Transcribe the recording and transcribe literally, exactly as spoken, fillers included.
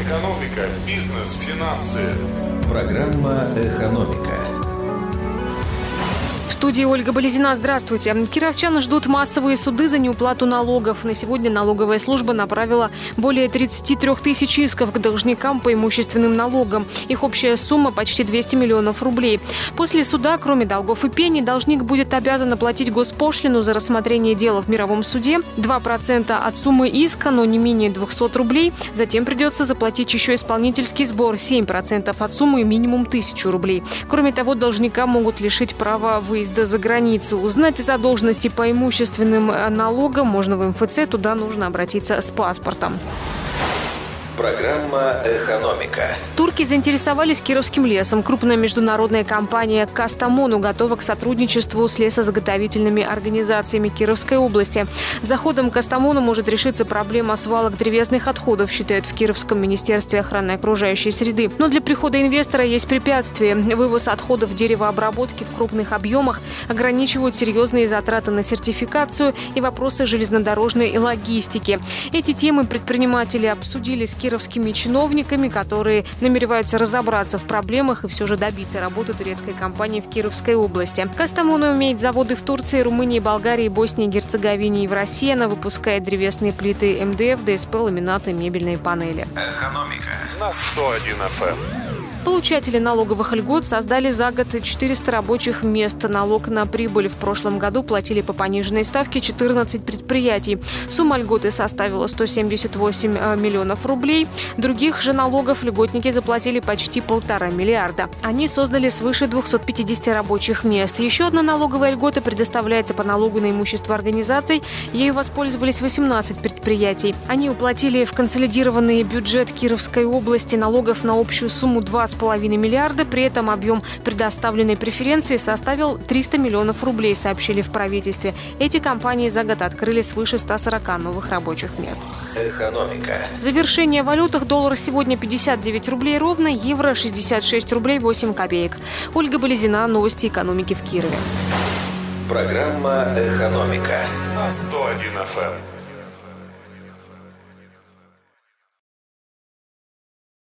Экономика, бизнес, финансы. Программа «Экономика». В студии Ольга Болезина. Здравствуйте. Кировчан ждут массовые суды за неуплату налогов. На сегодня налоговая служба направила более тридцати трёх тысяч исков к должникам по имущественным налогам. Их общая сумма почти двести миллионов рублей. После суда, кроме долгов и пений, должник будет обязан оплатить госпошлину за рассмотрение дела в мировом суде, два процента от суммы иска, но не менее двухсот рублей. Затем придется заплатить еще исполнительский сбор семь процентов от суммы, минимум тысячу рублей. Кроме того, должника могут лишить права выезда за границу. Узнать задолженности по имущественным налогам можно в эм эф цэ. Туда нужно обратиться с паспортом. Программа «Экономика». Турки заинтересовались Кировским лесом. Крупная международная компания «Кастамону» готова к сотрудничеству с лесозаготовительными организациями Кировской области. За ходом «Кастамону» может решиться проблема свалок древесных отходов, считают в Кировском министерстве охраны окружающей среды. Но для прихода инвестора есть препятствия. Вывоз отходов деревообработки в крупных объемах ограничивают серьезные затраты на сертификацию и вопросы железнодорожной логистики. Эти темы предприниматели обсудили с кировскими чиновниками, которые намереваются разобраться в проблемах и все же добиться работы турецкой компании в Кировской области. «Кастамону» имеет заводы в Турции, Румынии, Болгарии, Боснии, Герцеговине и в России. Она выпускает древесные плиты эм дэ эф, дэ эс пэ, ламинаты, мебельные панели. Экономика На сто один эф эм. Получатели налоговых льгот создали за год четыреста рабочих мест. Налог на прибыль в прошлом году платили по пониженной ставке четырнадцать предприятий. Сумма льготы составила сто семьдесят восемь миллионов рублей. Других же налогов льготники заплатили почти полтора миллиарда. Они создали свыше двухсот пятидесяти рабочих мест. Еще одна налоговая льгота предоставляется по налогу на имущество организаций. Ею воспользовались восемнадцать предприятий. Они уплатили в консолидированный бюджет Кировской области налогов на общую сумму два с половиной миллиарда. При этом объем предоставленной преференции составил триста миллионов рублей, сообщили в правительстве. Эти компании за год открыли свыше ста сорока новых рабочих мест. «Экономика». В завершение о валютах: доллар сегодня пятьдесят девять рублей ровно, евро шестьдесят шесть рублей восемь копеек. Ольга Болезина, новости экономики в Кирове. Программа «Экономика». На сто один эф эм.